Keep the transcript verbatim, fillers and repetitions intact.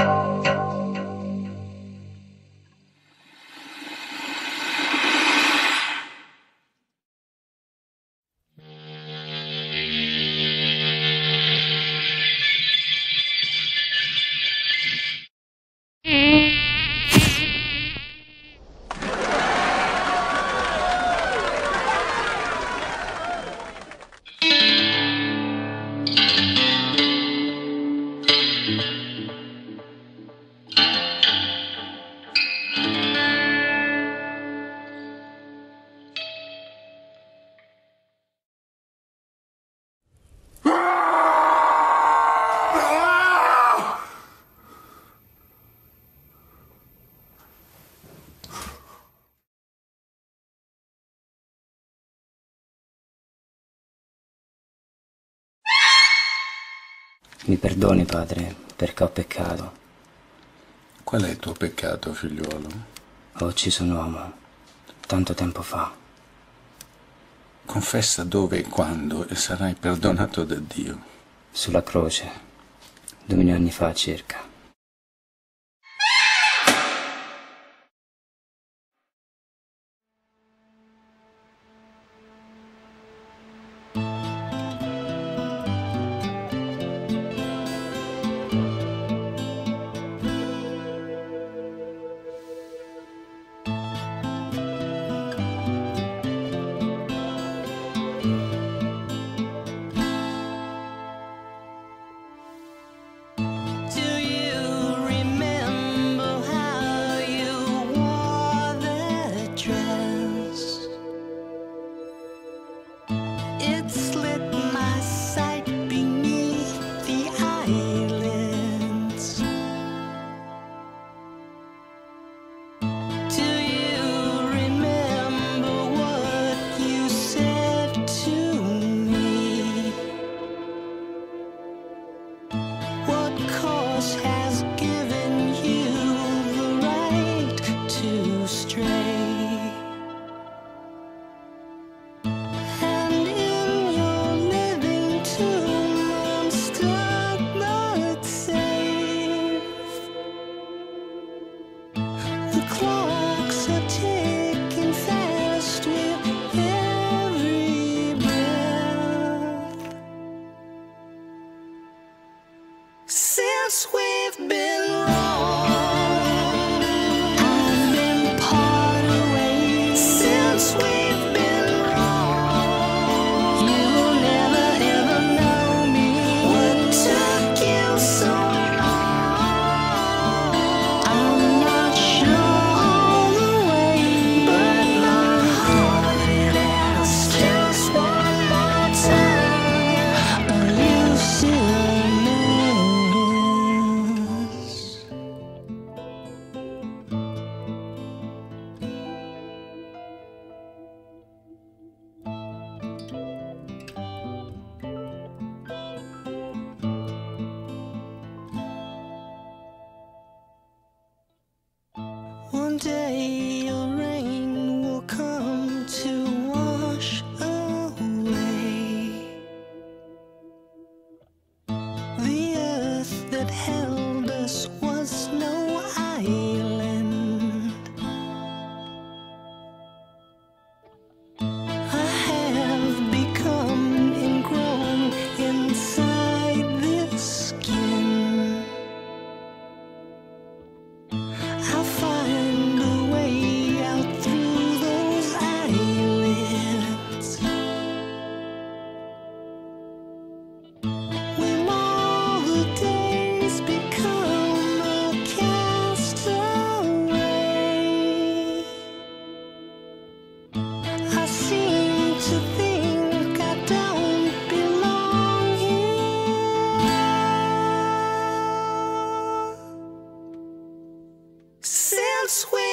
Mi perdoni, padre, perché ho peccato. Qual è il tuo peccato, figliuolo? Ho ucciso un uomo, tanto tempo fa. Confessa dove e quando e sarai perdonato da Dio. Sulla croce, duemila anni fa circa. Since we've been wrong, I've been parted ways. Since we've been wrong, you'll never ever know me. What took you so long? I'm not sure all the way, but my heart it asks just one more time. Are you still? One day your rain will come to wash away the earth that held us was no island. I have become ingrown inside this skin. I'll find a way out through those eyelids. When all the days become a castaway, I seem to think I don't belong here. Since we